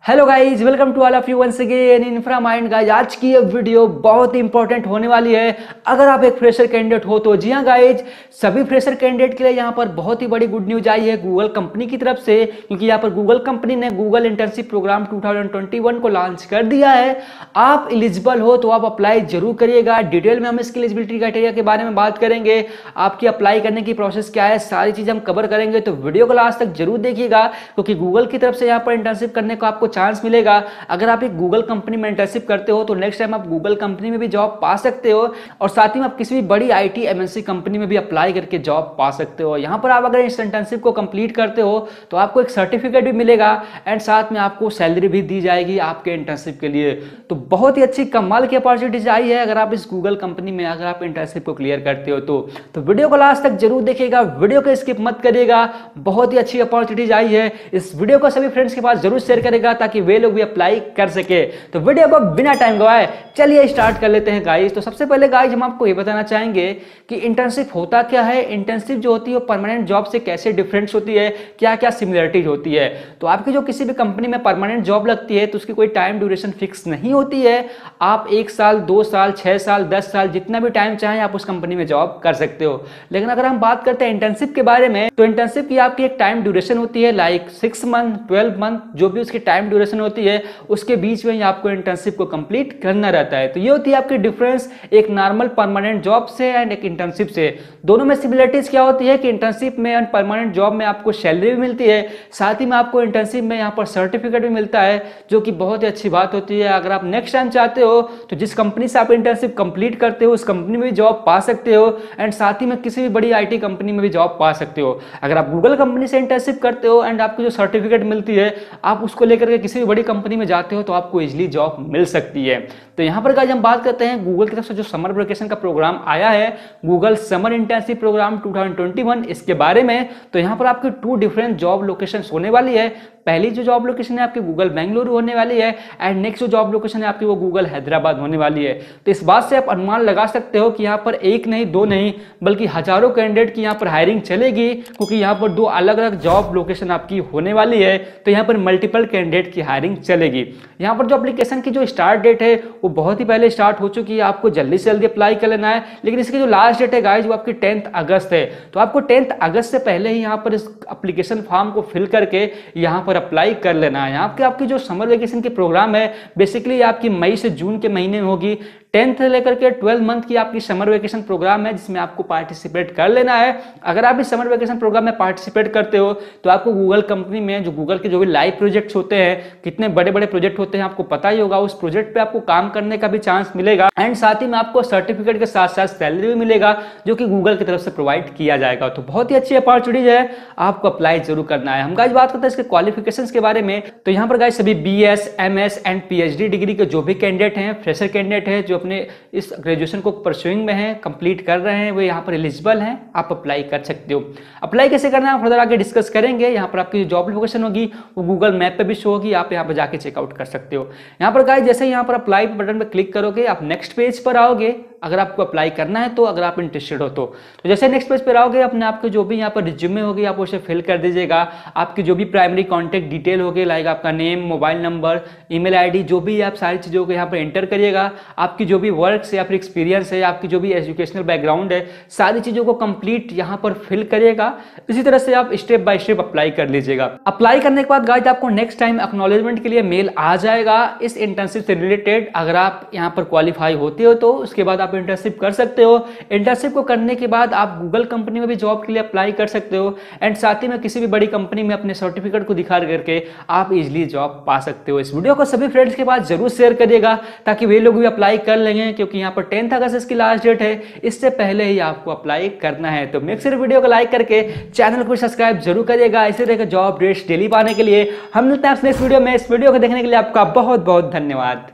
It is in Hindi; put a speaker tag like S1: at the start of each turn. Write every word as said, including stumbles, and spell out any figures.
S1: Hello guys, welcome to all of you once again Infra Mind. Guys, आज की ये वीडियो बहुत ही इंपॉर्टेंट होने वाली है अगर आप एक फ्रेशर कैंडिडेट हो तो। जी हाँ गाइज, सभी फ्रेशर कैंडिडेट के लिए यहाँ पर बहुत ही बड़ी गुड न्यूज आई है गूगल कंपनी की तरफ से, क्योंकि यहाँ पर गूगल कंपनी ने Google internship program two thousand twenty one को लॉन्च कर दिया है। आप एलिजिबल हो तो आप अप्लाई जरूर करिएगा। डिटेल में हम इसकी एलिजिबिलिटी क्राइटेरिया के बारे में बात करेंगे, आपकी अप्लाई करने की प्रोसेस क्या है, सारी चीज़ हम कवर करेंगे। तो वीडियो को लास्ट तक जरूर देखिएगा, क्योंकि गूगल की तरफ से यहाँ पर इंटर्नशिप करने को आपको चांस मिलेगा। अगर आप एक गूगल कंपनी में इंटर्नशिप करते हो तो नेक्स्ट टाइम आप गूगल कंपनी में भी जॉब पा सकते हो, और साथ ही में आप किसी भी बड़ी आईटी एमएनसी कंपनी में भी अप्लाई करके जॉब पा सकते हो। यहां पर आप अगर इस इंटर्नशिप को कंप्लीट करते हो तो आपको एक सर्टिफिकेट भी मिलेगा एंड साथ में आपको सैलरी भी दी जाएगी आपके इंटर्नशिप के लिए। तो बहुत ही अच्छी कमाल की अपॉर्चुनिटीज आई है अगर आप इस गूगल कंपनी में अगर आप इंटर्नशिप को क्लियर करते हो तो तो वीडियो को लास्ट तक जरूर देखिएगा, वीडियो को स्किप मत करिएगा। बहुत ही अच्छी अपॉर्चुनिटीज आई है, इस वीडियो को सभी फ्रेंड्स के पास जरूर शेयर करेगा ताकि वे लोग भी अप्लाई कर सके। तो वीडियो को बिना टाइम गवाए चलिए स्टार्ट कर लेते हैं गाइस। तो सबसे पहले गाइस हम आपको ये बताना चाहेंगे कि इंटर्नशिप होता क्या है। इंटर्नशिप जो होती है वो परमानेंट जॉब से कैसे डिफरेंस होती है, क्या क्या सिमिलरिटीज होती है। तो आपकी जो किसी भी कंपनी में परमानेंट जॉब लगती है तो उसकी कोई टाइम ड्यूरेशन फिक्स नहीं होती है। आप एक साल, दो साल, छह साल, दस साल, जितना भी टाइम चाहें आप उस कंपनी में जॉब कर सकते हो। लेकिन अगर हम बात करते हैं इंटर्नशिप के बारे में तो इंटर्नशिप की आपकी एक टाइम ड्यूरेशन होती है, like six month, twelve month, जो भी उसकी टाइम ड्यूरेशन होती है उसके बीच में ही आपको इंटर्नशिप को कंप्लीट करना रहता है। तो ये होती है आपकी डिफरेंस एक नॉर्मल परमानेंट जॉब से एंड एक इंटर्नशिप से। दोनों में सिमिलरिटीज क्या होती है कि इंटर्नशिप में एंड परमानेंट जॉब में आपको सैलरी भी मिलती है, साथ ही में आपको इंटर्नशिप में यहाँ पर सर्टिफिकेट भी मिलता है, जो कि बहुत ही अच्छी बात होती है। अगर आप नेक्स्ट टाइम चाहते हो तो जिस कंपनी से आप इंटर्नशिप कंप्लीट करते हो उस कंपनी में भी जॉब पा सकते हो एंड साथ ही में किसी भी बड़ी आईटी कंपनी में भी जॉब पा सकते हो। अगर आप गूगल कंपनी से इंटर्नशिप करते हो एंड आपको जो सर्टिफिकेट मिलती है आप उसको लेकर के किसी भी बड़ी कंपनी में जाते हो तो आपको इजीली जॉब मिल सकती है। तो यहां पर गाइस हम बात करते हैं गूगल की तरफ से जो समर वेकेशन का प्रोग्राम आया है, Google summer internship program two thousand twenty one, इसके बारे में। तो यहां पर आपकी टू डिफरेंट जॉब लोकेशंस होने वाली है। पहली जो जॉब लोकेशन है आपकी गूगल बेंगलुरु होने वाली है एंड नेक्स्ट जो जॉब लोकेशन है आपकी वो गूगल हैदराबाद होने वाली है। तो इस बात से आप अनुमान लगा सकते हो कि यहाँ पर एक नहीं, दो नहीं, बल्कि हजारों कैंडिडेट की यहाँ पर हायरिंग चलेगी, क्योंकि यहाँ पर दो अलग अलग जॉब लोकेशन आपकी होने वाली है। तो यहाँ पर मल्टीपल कैंडिडेट की हायरिंग चलेगी। यहाँ पर जो एप्लीकेशन की जो स्टार्ट डेट है वो बहुत ही पहले स्टार्ट हो चुकी है, आपको जल्दी से जल्दी अप्लाई कर लेना है। लेकिन इसकी जो लास्ट डेट है गाइज वो आपकी टेंथ अगस्त है। तो आपको टेंथ अगस्त से पहले ही यहाँ पर इस एप्लीकेशन फॉर्म को फिल करके यहाँ पर अप्लाई कर लेना है। यहाँ पे आपकी जो समर वेकेशन की प्रोग्राम है बेसिकली आपकी मई से जून के महीने में होगी। टेंथ से लेकर के ट्वेल्व मंथ की आपकी समर वेकेशन प्रोग्राम है जिसमें आपको पार्टिसिपेट कर लेना है। अगर आप इस समर वेकेशन प्रोग्राम में पार्टिसिपेट करते हो तो आपको गूगल कंपनी में जो गूगल के जो भी लाइव प्रोजेक्ट्स होते हैं, कितने बड़े बड़े प्रोजेक्ट होते हैं आपको पता ही होगा, उस प्रोजेक्ट पे आपको काम करने का भी चांस मिलेगा एंड साथ ही में आपको सर्टिफिकेट के साथ साथ सैलरी भी मिलेगा, जो कि गूगल की तरफ से प्रोवाइड किया जाएगा। तो बहुत ही अच्छी अपॉर्चुनिटीज है, आपको अप्लाई जरूर करना है। हम गाइस बात करते हैं इसके क्वालिफिकेशंस के बारे में। तो यहाँ पर गाइस सभी B S, M S and P H D degree के जो भी कैंडिडेट हैं, फ्रेशर कैंडिडेट है जो अपने इस ग्रेजुएशन को परस्यूइंग में हैं, कंप्लीट कर रहे हैं, वो यहाँ पर एलिजिबल हैं, आप अप्लाई कर सकते हो। अप्लाई कैसे करना है फर्दर आगे डिस्कस करेंगे। यहाँ पर आपकी जो जॉब लोकेशन होगी वो गूगल मैप पे भी शो होगी, आप यहाँ पर जाके चेकआउट कर सकते हो। यहाँ पर गाइस जैसे यहाँ पर अप्लाई बटन पर क्लिक करोगे आप नेक्स्ट पेज पर आओगे। अगर आपको अप्लाई करना है तो, अगर आप इंटरेस्टेड हो तो, तो जैसे नेक्स्ट पेज पर आओगे अपने आपके जो भी यहाँ पर रिज्यूमे होगी आप उसे फिल कर दीजिएगा। आपकी जो भी प्राइमरी कॉन्टैक्ट डिटेल होगी, लाइक आपका name, mobile number, email ID, जो भी आप सारी चीज़ों को यहाँ पर एंटर करिएगा। आपकी जो भी वर्क या फिर एक्सपीरियंस है, आपकी जो भी एजुकेशनल बैकग्राउंड है, सारी चीज़ों को कंप्लीट यहाँ पर फिल करिएगा। इसी तरह से आप स्टेप बाय स्टेप अप्लाई कर लीजिएगा। अप्लाई करने के बाद गाइस आपको नेक्स्ट टाइम एक्नॉलेजमेंट के लिए मेल आ जाएगा इस इंटर्नशिप से रिलेटेड। अगर आप यहाँ पर क्वालिफाई होते हो तो उसके बाद आप इंटर्नशिप कर सकते हो। इंटर्नशिप को करने के बाद आप गूगल कंपनी में भी जॉब के लिए अप्लाई कर सकते हो एंड साथ ही में किसी भी बड़ी कंपनी में अपने सर्टिफिकेट को दिखा करके आप इजीली जॉब पा सकते हो। इस वीडियो को सभी फ्रेंड्स के पास जरूर शेयर करिएगा ताकि वे लोग भी अप्लाई कर लेंगे, क्योंकि यहाँ पर टेंथ अगस्त इसकी लास्ट डेट है, इससे पहले ही आपको अप्लाई करना है। तो मेक श्योर वीडियो को लाइक करके चैनल को सब्सक्राइब जरूर करिएगा इसी तरह के जॉब अपडेट्स डेली पाने के लिए। हम मिलते हैं नेक्स्ट वीडियो में। इस वीडियो को देखने के लिए आपका बहुत बहुत धन्यवाद।